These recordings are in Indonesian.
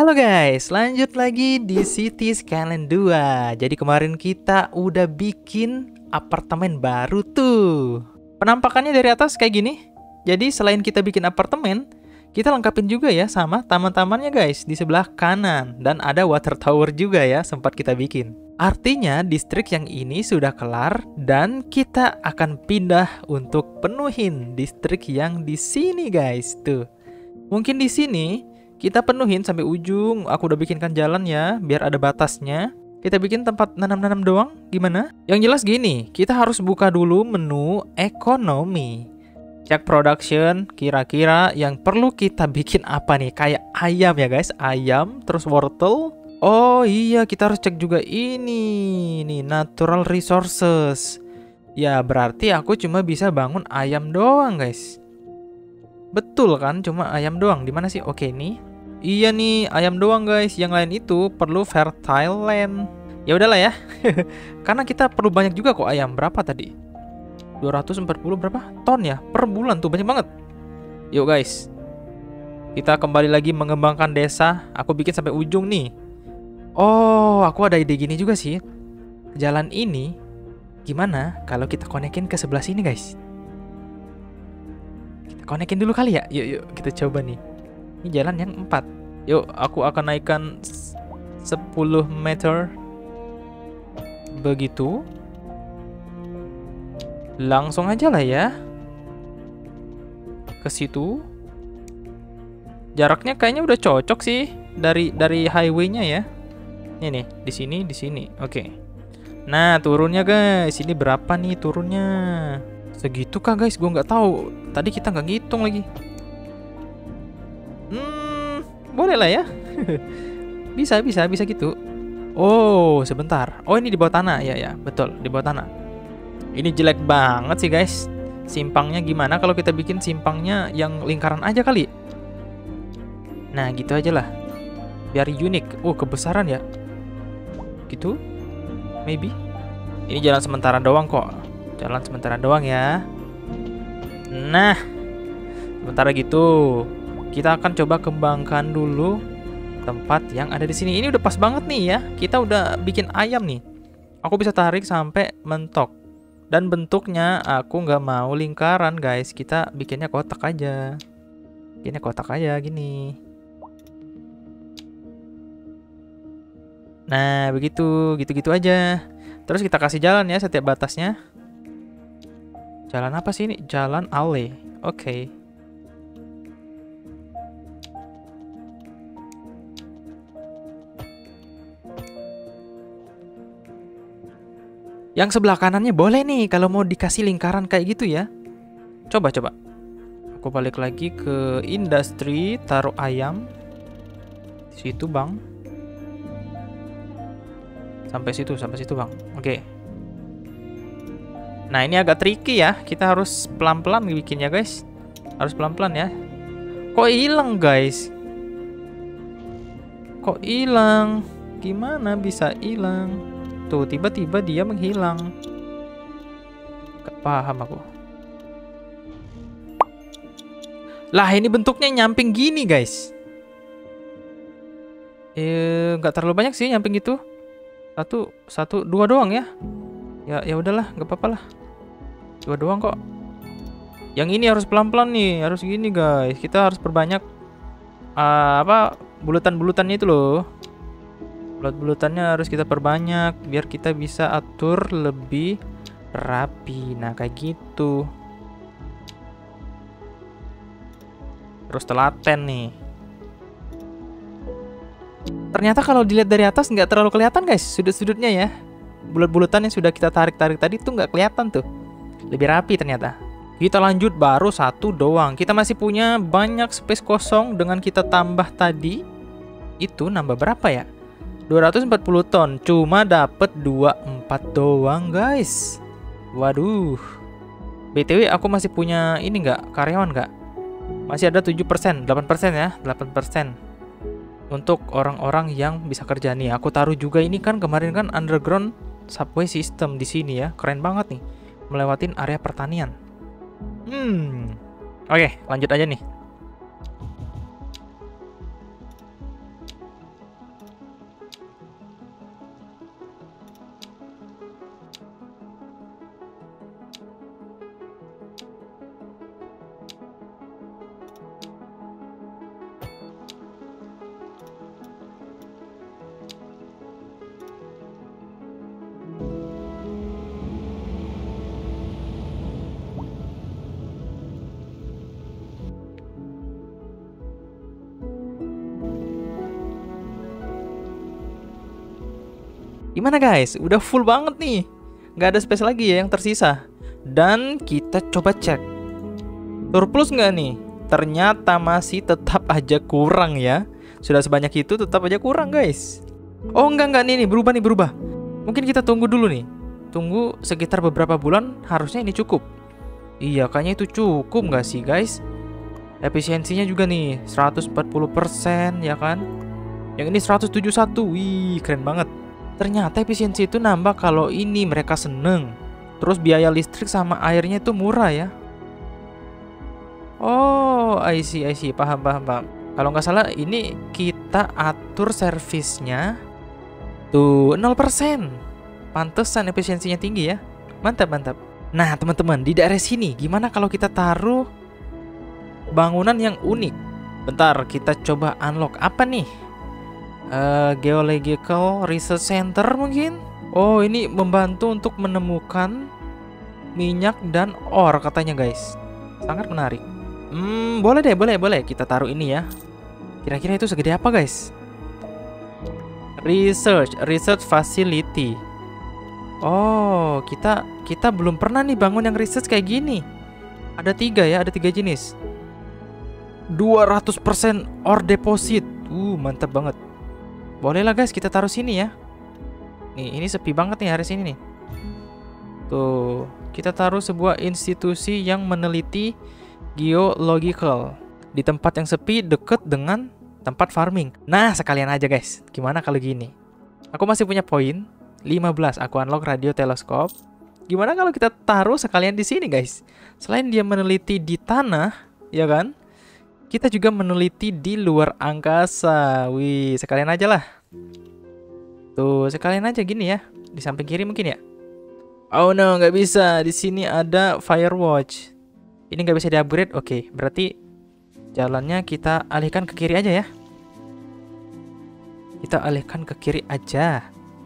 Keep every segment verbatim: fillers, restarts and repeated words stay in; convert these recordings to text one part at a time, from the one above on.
Halo guys, lanjut lagi di City Skyline dua. Jadi kemarin kita udah bikin apartemen baru tuh. Penampakannya dari atas kayak gini. Jadi selain kita bikin apartemen, kita lengkapin juga ya sama taman-tamannya guys di sebelah kanan. Dan ada water tower juga ya, sempat kita bikin. Artinya distrik yang ini sudah kelar dan kita akan pindah untuk penuhin distrik yang di sini guys tuh. Mungkin di sini kita penuhin sampai ujung. Aku udah bikinkan jalan ya, biar ada batasnya. Kita bikin tempat nanam-nanam doang, gimana? Yang jelas gini, kita harus buka dulu menu ekonomi. Cek production, kira-kira yang perlu kita bikin apa nih? Kayak ayam ya guys, ayam, terus wortel. Oh iya, kita harus cek juga ini, nih natural resources. Ya berarti aku cuma bisa bangun ayam doang guys. Betul kan, cuma ayam doang. Dimana sih? Oke nih. Iya nih, ayam doang guys. Yang lain itu perlu fertile land. Ya udahlah ya. Karena kita perlu banyak juga kok ayam. Berapa tadi? dua ratus empat puluh berapa? Ton ya? Per bulan tuh banyak banget. Yuk guys. Kita kembali lagi mengembangkan desa. Aku bikin sampai ujung nih. Oh, aku ada ide gini juga sih. Jalan ini gimana kalau kita konekin ke sebelah sini guys? Kita konekin dulu kali ya. Yuk yuk kita coba nih. Ini jalan yang empat. Yuk, aku akan naikkan sepuluh meter. Begitu. Langsung aja lah ya. Ke situ. Jaraknya kayaknya udah cocok sih dari dari highway-nya ya. Ini nih, di sini, di sini. Oke. Nah, turunnya guys. Ini berapa nih turunnya? Segitu kah guys? Gue nggak tahu. Tadi kita nggak ngitung lagi. Hmm, boleh lah ya. Bisa, bisa, bisa gitu. Oh, sebentar. Oh, ini di bawah tanah. Ya, ya, betul, di bawah tanah. Ini jelek banget sih, guys. Simpangnya gimana kalau kita bikin simpangnya yang lingkaran aja kali? Nah, gitu aja lah. Biar unik. Oh, kebesaran ya. Gitu. Maybe. Ini jalan sementara doang kok. Jalan sementara doang ya. Nah, sementara gitu. Kita akan coba kembangkan dulu tempat yang ada di sini. Ini udah pas banget nih ya. Kita udah bikin ayam nih. Aku bisa tarik sampai mentok. Dan bentuknya aku nggak mau lingkaran guys. Kita bikinnya kotak aja. Bikinnya kotak aja gini. Nah begitu. Gitu-gitu aja. Terus kita kasih jalan ya setiap batasnya. Jalan apa sih ini? Jalan alley. Oke. Okay. Yang sebelah kanannya boleh nih kalau mau dikasih lingkaran kayak gitu ya. Coba coba. Aku balik lagi ke industri, taruh ayam. Situ, Bang. Sampai situ, sampai situ, Bang. Oke. Nah, ini agak tricky ya. Kita harus pelan-pelan bikinnya, guys. Harus pelan-pelan ya. Kok hilang, guys? Kok hilang? Gimana bisa hilang? Tuh, tiba-tiba dia menghilang. Gak paham aku. Lah, ini bentuknya nyamping gini, guys. Eh, nggak terlalu banyak sih nyamping gitu. Satu, satu, dua doang ya. Ya, ya udahlah, nggak apa-apa lah. Dua doang kok. Yang ini harus pelan-pelan nih, harus gini, guys. Kita harus perbanyak uh, apa bulutan-bulutannya itu loh. Bulut-bulutannya harus kita perbanyak biar kita bisa atur lebih rapi. Nah, kayak gitu. Terus telaten nih. Ternyata kalau dilihat dari atas nggak terlalu kelihatan guys, sudut-sudutnya ya. Bulut-bulutan yang sudah kita tarik-tarik tadi tuh nggak kelihatan tuh. Lebih rapi ternyata. Kita lanjut baru satu doang. Kita masih punya banyak space kosong dengan kita tambah tadi. Itu nambah berapa ya? dua ratus empat puluh ton, cuma dapat dua puluh empat doang guys. Waduh. B T W aku masih punya ini nggak? Karyawan nggak? Masih ada tujuh persen, delapan persen ya, delapan persen. Untuk orang-orang yang bisa kerja nih. Aku taruh juga ini kan kemarin kan underground subway system di sini ya. Keren banget nih. Melewatin area pertanian. Hmm. Oke, lanjut aja nih. Gimana guys? Udah full banget nih. Nggak ada space lagi ya yang tersisa. Dan kita coba cek. Surplus nggak nih? Ternyata masih tetap aja kurang ya. Sudah sebanyak itu tetap aja kurang guys. Oh enggak enggak nih nih berubah nih berubah. Mungkin kita tunggu dulu nih. Tunggu sekitar beberapa bulan, harusnya ini cukup. Iya kayaknya itu cukup nggak sih guys? Efisiensinya juga nih seratus empat puluh persen ya kan. Yang ini seratus tujuh puluh satu. Wih keren banget. Ternyata efisiensi itu nambah kalau ini mereka seneng. Terus biaya listrik sama airnya itu murah ya. Oh I see I see. Paham paham paham. Kalau nggak salah ini kita atur servisnya tuh nol persen. Pantesan efisiensinya tinggi ya. Mantap mantap. Nah teman-teman di daerah sini gimana kalau kita taruh bangunan yang unik? Bentar kita coba unlock apa nih? Uh, Geological Research Center mungkin? Oh ini membantu untuk menemukan minyak dan ore katanya guys. Sangat menarik. Hmm boleh deh boleh boleh kita taruh ini ya. Kira-kira itu segede apa guys? Research Research Facility. Oh kita kita belum pernah nih bangun yang research kayak gini. Ada tiga ya, ada tiga jenis. dua ratus persen ore deposit. Uh mantap banget. Boleh lah guys kita taruh sini ya. Nih ini sepi banget nih hari sini nih. Tuh kita taruh sebuah institusi yang meneliti geological di tempat yang sepi deket dengan tempat farming. Nah sekalian aja guys. Gimana kalau gini? Aku masih punya poin lima belas. Aku unlock radio teleskop. Gimana kalau kita taruh sekalian di sini guys? Selain dia meneliti di tanah, ya kan? Kita juga meneliti di luar angkasa. Wih, sekalian aja lah. Tuh, sekalian aja gini ya. Di samping kiri mungkin ya. Oh no, nggak bisa. Di sini ada Firewatch. Ini nggak bisa di-upgrade. Oke, berarti jalannya kita alihkan ke kiri aja ya. Kita alihkan ke kiri aja.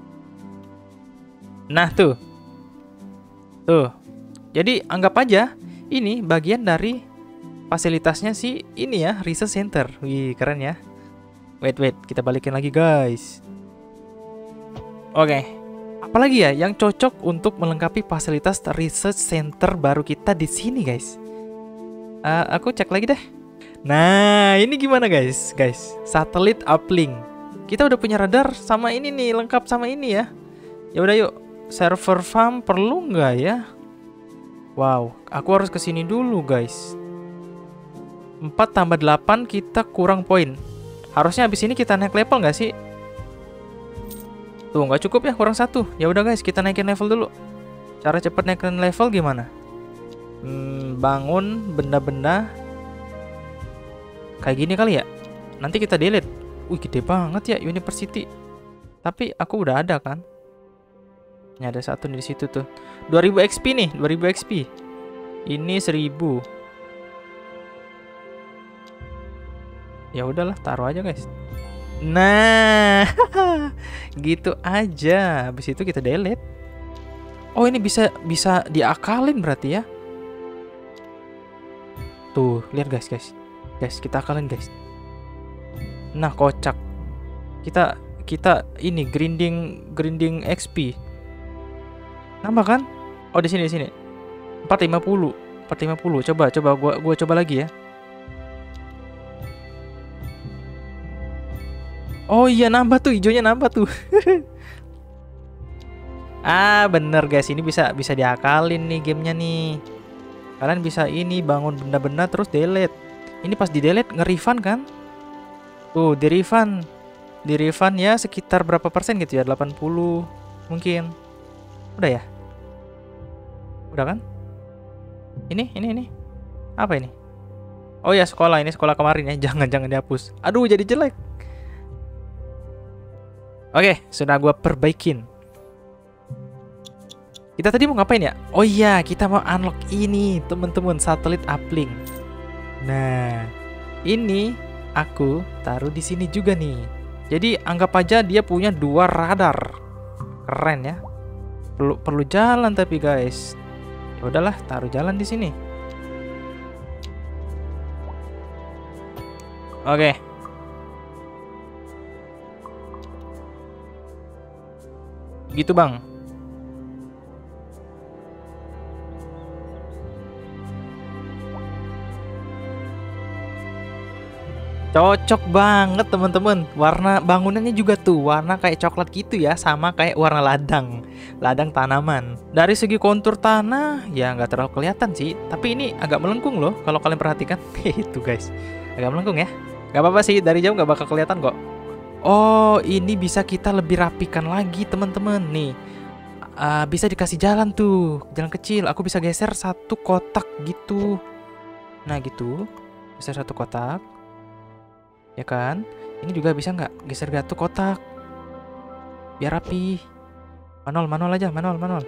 Nah, tuh. Tuh. Jadi, anggap aja ini bagian dari fasilitasnya sih ini ya, research center. Wih, keren ya. Wait, wait, kita balikin lagi guys. Oke, apalagi ya yang cocok untuk melengkapi fasilitas research center baru kita di sini guys? Uh, aku cek lagi deh. Nah, ini gimana guys? Guys, satelit uplink. Kita udah punya radar sama ini nih, lengkap sama ini ya. Ya udah yuk, server farm perlu nggak ya? Wow, aku harus kesini dulu guys. empat tambah delapan kita kurang poin. Harusnya habis ini kita naik level nggak sih? Tuh nggak cukup ya, kurang satu. Ya udah guys, kita naikin level dulu. Cara cepet naikin level gimana? Hmm, bangun benda-benda kayak gini kali ya. Nanti kita delete. Wih gede banget ya University. Tapi aku udah ada kan? Ini ada satu di situ tuh. dua ribu X P nih, dua ribu X P. Ini seribu. Ya udahlah, taruh aja guys. Nah, gitu aja. Habis itu kita delete. Oh, ini bisa bisa diakalin berarti ya. Tuh, lihat guys, guys. Guys, kita akalin guys. Nah, kocak. Kita kita ini grinding grinding X P. Nambah kan? Oh, di sini di sini. empat ratus lima puluh. empat ratus lima puluh. Coba coba gua gua coba lagi ya. Oh iya nambah tuh, hijaunya nambah tuh. Ah bener guys, ini bisa bisa diakalin nih gamenya nih. Kalian bisa ini bangun benda-benda terus delete. Ini pas di delete nge-refund kan? Tuh di refund, di refund ya sekitar berapa persen gitu ya? delapan puluh mungkin. Udah ya? Udah kan? Ini ini ini apa ini? Oh ya sekolah, ini sekolah kemarin ya. Jangan jangan dihapus. Aduh jadi jelek. Oke, sudah gua perbaikin. Kita tadi mau ngapain ya? Oh iya, kita mau unlock ini, teman-teman, satelit uplink. Nah, ini aku taruh di sini juga nih. Jadi anggap aja dia punya dua radar. Keren ya. Perlu perlu jalan tapi guys. Ya udahlah, taruh jalan di sini. Oke. Gitu bang. Cocok banget teman-teman. Warna bangunannya juga tuh warna kayak coklat gitu ya, sama kayak warna ladang, ladang tanaman. Dari segi kontur tanah ya nggak terlalu kelihatan sih, tapi ini agak melengkung loh kalau kalian perhatikan. Itu guys, agak melengkung ya. Gak apa-apa sih, dari jauh nggak bakal kelihatan kok. Oh, ini bisa kita lebih rapikan lagi teman-teman nih. Uh, bisa dikasih jalan tuh, jalan kecil. Aku bisa geser satu kotak gitu. Nah gitu, geser satu kotak. Ya kan? Ini juga bisa nggak geser satu kotak? Biar rapi. Manual, manual aja, manual, manual.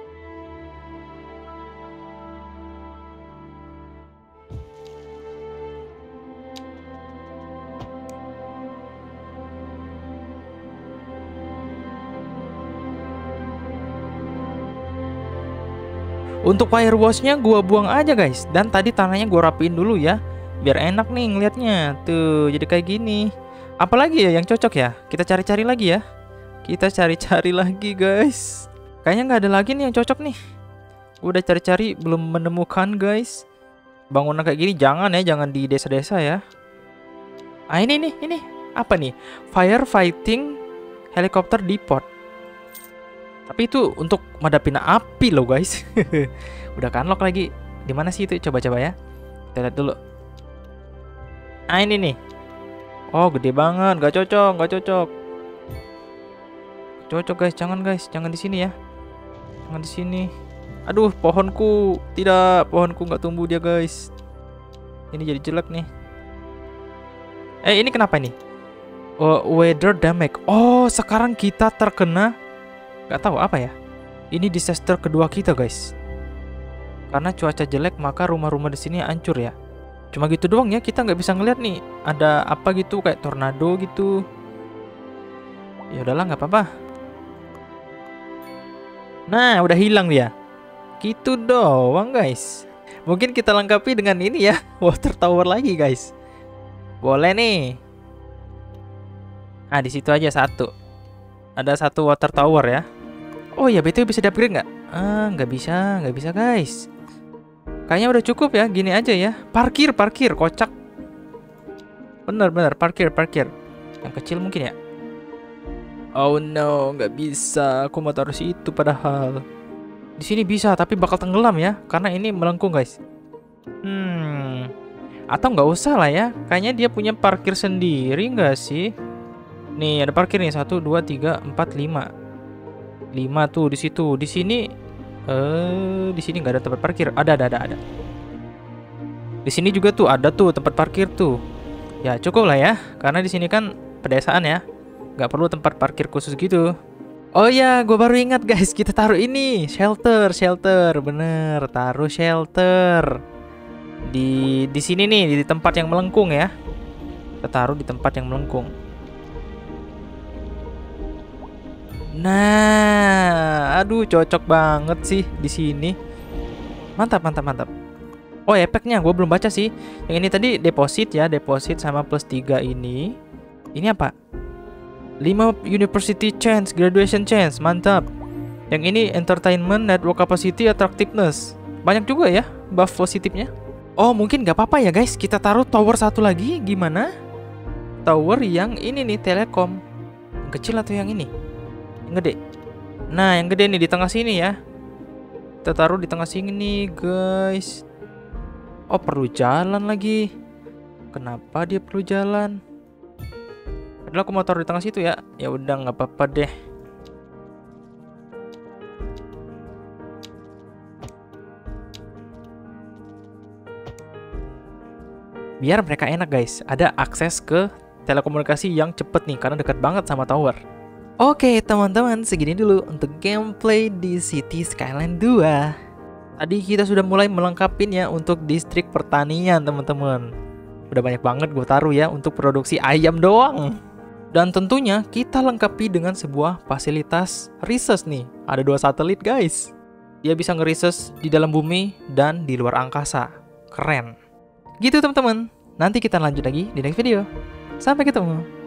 Untuk firewashnya gua buang aja guys. Dan tadi tanahnya gua rapiin dulu ya, biar enak nih ngelihatnya. Tuh, jadi kayak gini. Apalagi ya yang cocok ya? Kita cari-cari lagi ya. Kita cari-cari lagi guys. Kayaknya nggak ada lagi nih yang cocok nih. Gua udah cari-cari belum menemukan guys. Bangunan kayak gini jangan ya, jangan di desa-desa ya. Ah ini nih, ini apa nih? Firefighting helicopter depot. Tapi itu untuk madapin api loh guys. Udah ke unlock lagi. Di mana sih itu? Coba-coba ya. Kita lihat dulu. Ah ini nih. Oh gede banget. Gak cocok, gak cocok. Cocok guys, jangan guys, jangan di sini ya. Jangan di sini. Aduh, pohonku tidak, pohonku nggak tumbuh dia guys. Ini jadi jelek nih. Eh ini kenapa nih? Oh, weather damage. Oh sekarang kita terkena. Gak tahu apa ya. Ini disaster kedua kita guys. Karena cuaca jelek maka rumah-rumah di sini hancur ya. Cuma gitu doang ya, kita nggak bisa ngeliat nih ada apa gitu kayak tornado gitu. Ya udahlah nggak apa-apa. Nah udah hilang dia. Gitu doang guys. Mungkin kita lengkapi dengan ini ya, water tower lagi guys. Boleh nih. Ah di situ aja satu. Ada satu water tower ya. Oh ya, B T W bisa di-upgrade nggak? Ah, nggak bisa, nggak bisa guys. Kayaknya udah cukup ya, gini aja ya. Parkir, parkir, kocak. Bener, bener, parkir, parkir. Yang kecil mungkin ya. Oh no, nggak bisa. Aku mau taruh situ padahal. Di sini bisa, tapi bakal tenggelam ya, karena ini melengkung guys. Hmm. Atau nggak usah lah ya. Kayaknya dia punya parkir sendiri nggak sih? Nih ada parkir nih, satu, dua, tiga, empat, lima. Lima tuh di situ. Di sini eh di sini nggak ada tempat parkir. Ada, ada, ada, ada. Di sini juga tuh ada tuh tempat parkir tuh. Ya cukup lah ya, karena di sini kan pedesaan ya, nggak perlu tempat parkir khusus gitu. Oh ya, gue baru ingat guys, kita taruh ini shelter, shelter, bener, taruh shelter di di sini nih, di tempat yang melengkung ya. Kita taruh di tempat yang melengkung. Nah, aduh cocok banget sih di sini. Mantap, mantap, mantap. Oh, efeknya gue belum baca sih. Yang ini tadi deposit ya, deposit sama plus tiga ini. Ini apa? lima university chance, graduation chance, mantap. Yang ini entertainment, network capacity, attractiveness. Banyak juga ya buff positifnya. Oh, mungkin nggak apa-apa ya guys, kita taruh tower satu lagi. Gimana? Tower yang ini nih, telekom. Yang kecil atau yang ini? Yang gede. Nah yang gede nih di tengah sini ya. Kita taruh di tengah sini nih guys. Oh perlu jalan lagi. Kenapa dia perlu jalan? Padahal aku mau taruh di tengah situ ya. Ya udah nggak apa-apa deh. Biar mereka enak guys, ada akses ke telekomunikasi yang cepet nih karena dekat banget sama tower. Oke teman-teman, segini dulu untuk gameplay di City Skyline dua. Tadi kita sudah mulai melengkapinya untuk distrik pertanian teman-teman. Udah banyak banget gue taruh ya untuk produksi ayam doang. Dan tentunya kita lengkapi dengan sebuah fasilitas research nih. Ada dua satelit guys. Dia bisa nge-research di dalam bumi dan di luar angkasa. Keren. Gitu teman-teman. Nanti kita lanjut lagi di next video. Sampai ketemu.